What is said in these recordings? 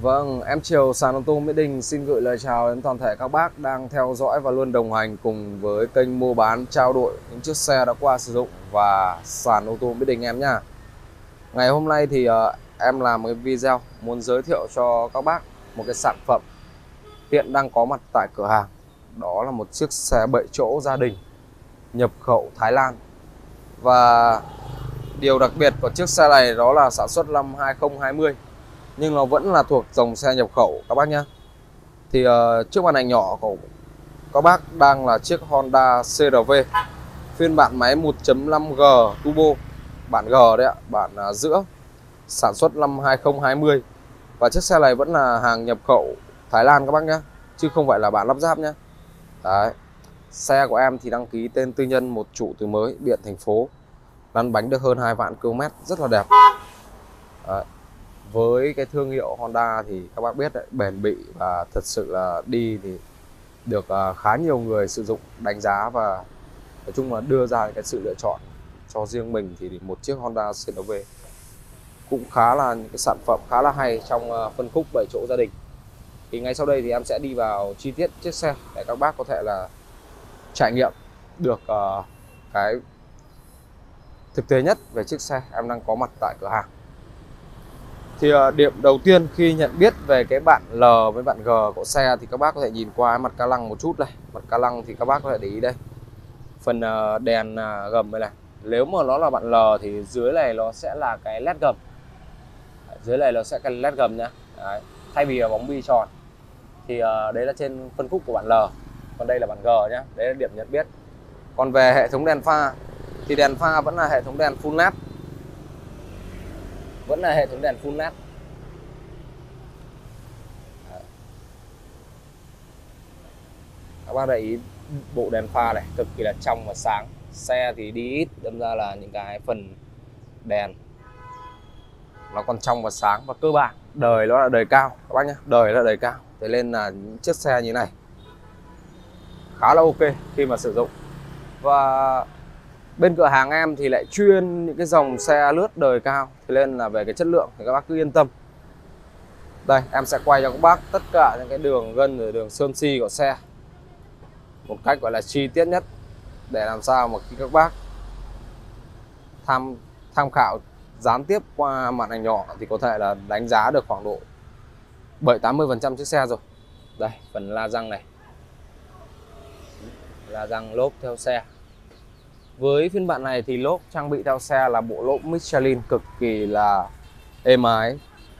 Vâng, em Triều sàn ô tô Mỹ Đình xin gửi lời chào đến toàn thể các bác đang theo dõi và luôn đồng hành cùng với kênh mua bán trao đổi những chiếc xe đã qua sử dụng và sàn ô tô Mỹ Đình em nhá. Ngày hôm nay thì em làm một cái video muốn giới thiệu cho các bác một cái sản phẩm hiện đang có mặt tại cửa hàng. Đó là một chiếc xe 7 chỗ gia đình nhập khẩu Thái Lan. Và điều đặc biệt của chiếc xe này đó là sản xuất năm 2020, nhưng nó vẫn là thuộc dòng xe nhập khẩu các bác nhé. Thì trước màn ảnh nhỏ của các bác đang là chiếc Honda CR-V phiên bản máy 1.5G turbo, bản G đấy ạ, bản giữa, sản xuất năm 2020. Và chiếc xe này vẫn là hàng nhập khẩu Thái Lan các bác nhé, chứ không phải là bản lắp ráp nhé. Đấy. Xe của em thì đăng ký tên tư nhân, một chủ từ mới, biển thành phố, lăn bánh được hơn 2 vạn km, rất là đẹp. Đấy. Với cái thương hiệu Honda thì các bác biết đấy, bền bỉ và thật sự là đi thì được khá nhiều người sử dụng đánh giá, và nói chung là đưa ra cái sự lựa chọn cho riêng mình thì một chiếc Honda CR-V cũng khá là những cái sản phẩm khá là hay trong phân khúc 7 chỗ gia đình. Thì ngay sau đây thì em sẽ đi vào chi tiết chiếc xe để các bác có thể là trải nghiệm được cái thực tế nhất về chiếc xe em đang có mặt tại cửa hàng. Thì điểm đầu tiên khi nhận biết về cái bản L với bản G của xe thì các bác có thể nhìn qua mặt ca lăng một chút đây. Mặt ca lăng thì các bác có thể để ý đây, phần đèn gầm đây này. Nếu mà nó là bản L thì dưới này nó sẽ là cái led gầm. Dưới này nó sẽ cái led gầm nhá. Đấy. Thay vì là bóng bi tròn thì đấy là trên phân khúc của bản L, còn đây là bản G nhá. Đấy là điểm nhận biết. Còn về hệ thống đèn pha thì đèn pha vẫn là hệ thống đèn full LED, vẫn là hệ thống đèn full LED. Các bác để ý bộ đèn pha này cực kỳ là trong và sáng. Xe thì đi ít, đâm ra là những cái phần đèn nó còn trong và sáng, và cơ bản đời nó là đời cao các bác nhé, đời là đời cao. Thế nên là những chiếc xe như này khá là ok khi mà sử dụng. Và bên cửa hàng em thì lại chuyên những cái dòng xe lướt đời cao, thế nên là về cái chất lượng thì các bác cứ yên tâm. Đây em sẽ quay cho các bác tất cả những cái đường gân rồi đường sơn xi của xe một cách gọi là chi tiết nhất, để làm sao mà khi các bác tham khảo gián tiếp qua màn ảnh nhỏ thì có thể là đánh giá được khoảng độ 70-80% chiếc xe rồi. Đây phần la răng này, la răng lốp theo xe. Với phiên bản này thì lốp trang bị theo xe là bộ lốp Michelin cực kỳ là êm ái,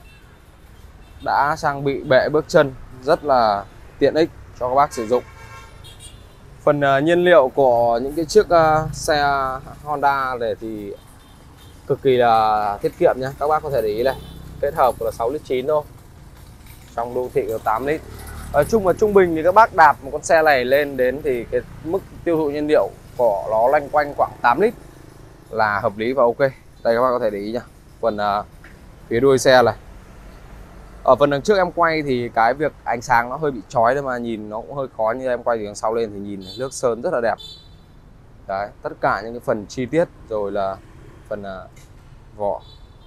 đã trang bị bệ bước chân rất là tiện ích cho các bác sử dụng. Phần nhiên liệu của những cái chiếc xe Honda này thì cực kỳ là tiết kiệm nhé. Các bác có thể để ý này, kết hợp là 6,9 lít thôi, trong đô thị có 8 lít. Trung bình thì các bác đạp một con xe này lên đến thì cái mức tiêu thụ nhiên liệu của nó loanh quanh khoảng 8 lít là hợp lý và ok. Đây các bác có thể để ý nhá. Phần phía đuôi xe này, ở phần đằng trước em quay thì cái việc ánh sáng nó hơi bị chói, mà nhìn nó cũng hơi khó. Như em quay từ đằng sau lên thì nhìn nước sơn rất là đẹp. Đấy, tất cả những cái phần chi tiết rồi là phần vỏ,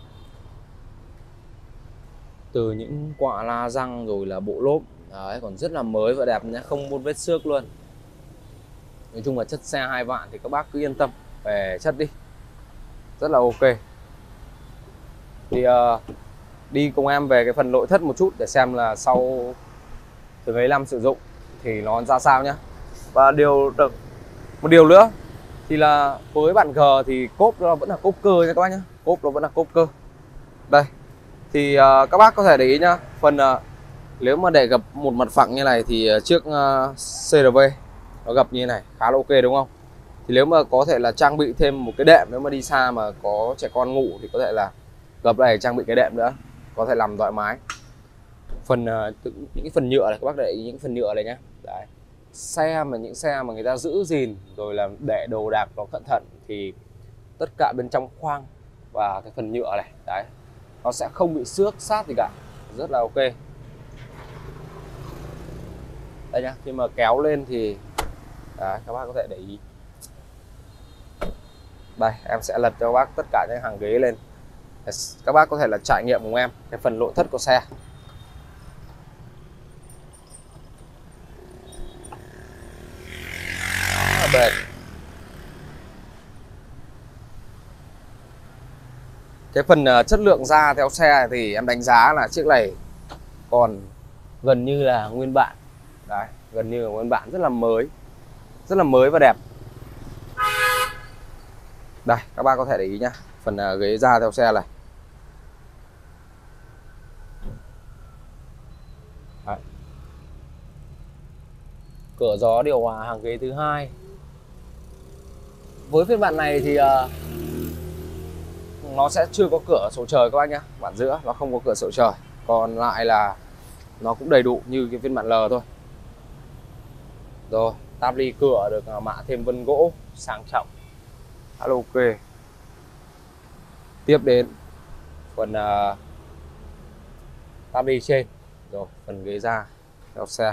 từ những quả la răng rồi là bộ lốp đấy, còn rất là mới và đẹp nhé, không một vết xước luôn. Nói chung là chất xe 2 vạn thì các bác cứ yên tâm về chất đi, rất là ok. Thì đi cùng em về cái phần nội thất một chút để xem là sau từ mấy năm sử dụng thì nó ra sao nhá. Và một điều nữa thì là với bản G thì cốp nó vẫn là cốp cơ nha các bác nhé, cốp nó vẫn là cốp cơ. Đây thì các bác có thể để ý nhá, phần nếu mà để gập một mặt phẳng như này thì chiếc CR-V nó gập như này khá là ok đúng không. Thì nếu mà có thể là trang bị thêm một cái đệm, nếu mà đi xa mà có trẻ con ngủ thì có thể là gập này trang bị cái đệm nữa, có thể làm thoải mái. Phần những cái phần nhựa này các bác để ý những phần nhựa này nhá. Đấy. Những xe mà người ta giữ gìn rồi là để đồ đạc nó cẩn thận thì tất cả bên trong khoang và cái phần nhựa này đấy, nó sẽ không bị xước sát gì cả, rất là ok. Đây nhá, khi mà kéo lên thì đấy, các bác có thể để ý. Đây em sẽ lật cho các bác tất cả những hàng ghế lên để các bác có thể là trải nghiệm cùng em cái phần nội thất của xe. Cái phần chất lượng da theo xe thì em đánh giá là chiếc này còn gần như là nguyên bản. Đấy, gần như là nguyên bản, rất là mới và đẹp. Đây, các bác có thể để ý nhá, phần ghế da theo xe này. Đấy. Cửa gió điều hòa hàng ghế thứ hai. Với phiên bản này thì nó sẽ chưa có cửa sổ trời các bác nhá. Bản giữa nó không có cửa sổ trời, còn lại là nó cũng đầy đủ như cái phiên bản L thôi. Rồi, táp ly cửa được mạ thêm vân gỗ sang trọng, khá là ok. Tiếp đến phần táp ly trên, rồi phần ghế da theo xe.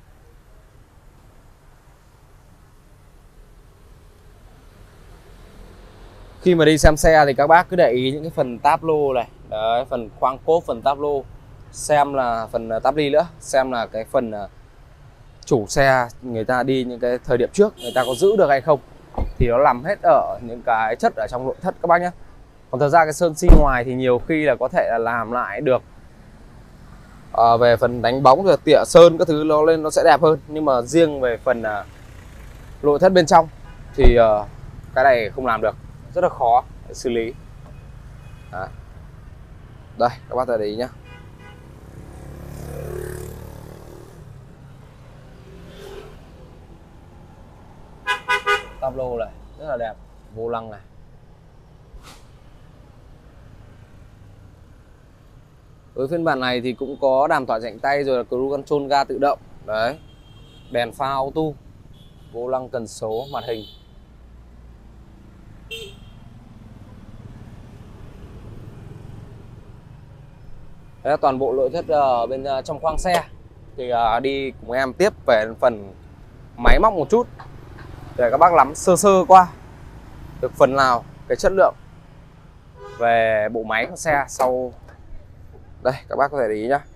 Khi mà đi xem xe thì các bác cứ để ý những cái phần táp lô này, đấy, phần khoang cốp, phần táp lô, xem là phần táp ly nữa, xem là cái phần chủ xe người ta đi những cái thời điểm trước người ta có giữ được hay không, thì nó nằm hết ở những cái chất ở trong nội thất các bác nhé. Còn thật ra cái sơn xi ngoài thì nhiều khi là có thể là làm lại được về phần đánh bóng rồi tỉa sơn các thứ nó lên nó sẽ đẹp hơn, nhưng mà riêng về phần nội thất bên trong thì cái này không làm được, rất là khó để xử lý. Đấy. Đây các bác để ý nhá. Táp lô này rất là đẹp, vô lăng này. Với phiên bản này thì cũng có đàm thoại rảnh tay rồi là cruise control ga tự động. Đấy. Đèn pha auto, vô lăng cần số, màn hình. Đấy là toàn bộ nội thất ở bên trong khoang xe. Thì đi cùng em tiếp về phần máy móc một chút để các bác nắm sơ sơ qua được phần nào cái chất lượng về bộ máy của xe sau. Đây các bác có thể để ý nhá.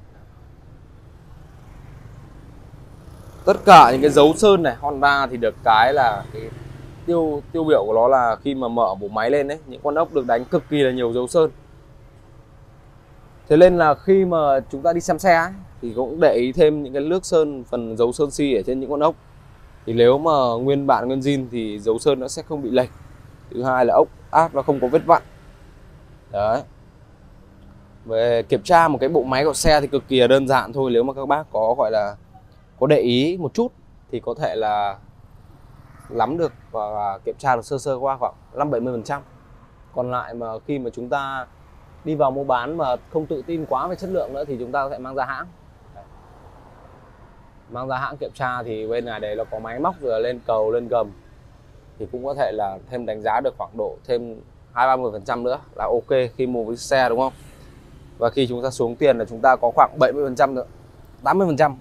Tất cả những cái dấu sơn này Honda thì được cái là cái tiêu biểu của nó là khi mà mở bộ máy lên đấy, những con ốc được đánh cực kỳ là nhiều dấu sơn. Thế nên là khi mà chúng ta đi xem xe ấy, thì cũng để ý thêm những cái nước sơn, phần dấu sơn xi ở trên những con ốc. Thì nếu mà nguyên bản nguyên zin thì dấu sơn nó sẽ không bị lệch. Thứ hai là ốc áp nó không có vết vặn. Đấy. Về kiểm tra một cái bộ máy của xe thì cực kỳ là đơn giản thôi. Nếu mà các bác có gọi là có để ý một chút thì có thể là nắm được và kiểm tra được sơ sơ qua khoảng 5-70%. Còn lại mà khi mà chúng ta đi vào mua bán mà không tự tin quá về chất lượng nữa thì chúng ta có thể mang ra hãng. Đấy. Mang ra hãng kiểm tra thì bên này đây nó có máy móc rồi lên cầu lên gầm thì cũng có thể là thêm đánh giá được khoảng độ thêm 20-30% nữa là ok khi mua với xe, đúng không? Và khi chúng ta xuống tiền là chúng ta có khoảng 70% nữa, 80%.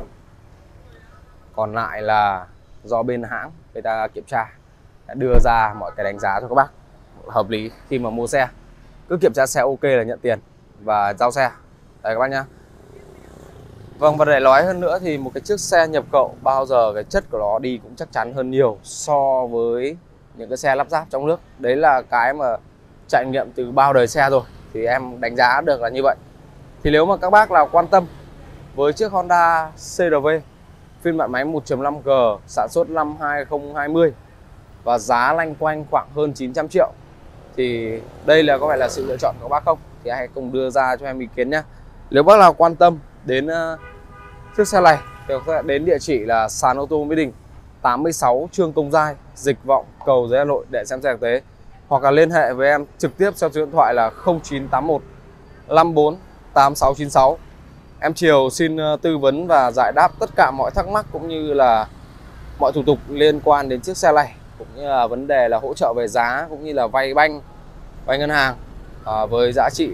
Còn lại là do bên hãng người ta kiểm tra, đưa ra mọi cái đánh giá cho các bác hợp lý khi mà mua xe. Cứ kiểm tra xe ok là nhận tiền và giao xe. Đấy các bác nhá. Vâng, và để nói hơn nữa thì một cái chiếc xe nhập khẩu bao giờ cái chất của nó đi cũng chắc chắn hơn nhiều so với những cái xe lắp ráp trong nước. Đấy là cái mà trải nghiệm từ bao đời xe rồi thì em đánh giá được là như vậy. Thì nếu mà các bác nào quan tâm với chiếc Honda CR-V phiên bản máy 1.5G sản xuất năm 2020 và giá loanh quanh khoảng hơn 900 triệu thì đây là có phải là sự lựa chọn của các bác không? Thì hãy cùng đưa ra cho em ý kiến nhé. Nếu bác nào quan tâm đến chiếc xe này thì các bạn đến địa chỉ là sàn ô tô Mỹ Đình 86 Trương Công Giai, Dịch Vọng, Cầu Giấy, Hà Nội để xem xe thực tế. Hoặc là liên hệ với em trực tiếp theo số điện thoại là 0981 54 8696. Em Triều xin tư vấn và giải đáp tất cả mọi thắc mắc cũng như là mọi thủ tục liên quan đến chiếc xe này, cũng như là vấn đề là hỗ trợ về giá cũng như là vay banh, vay ngân hàng với giá trị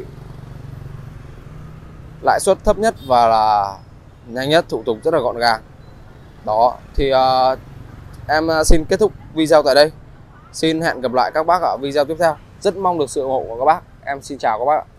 lãi suất thấp nhất và là nhanh nhất, thủ tục rất là gọn gàng. Đó thì em xin kết thúc video tại đây. Xin hẹn gặp lại các bác ở video tiếp theo. Rất mong được sự ủng hộ của các bác. Em xin chào các bác.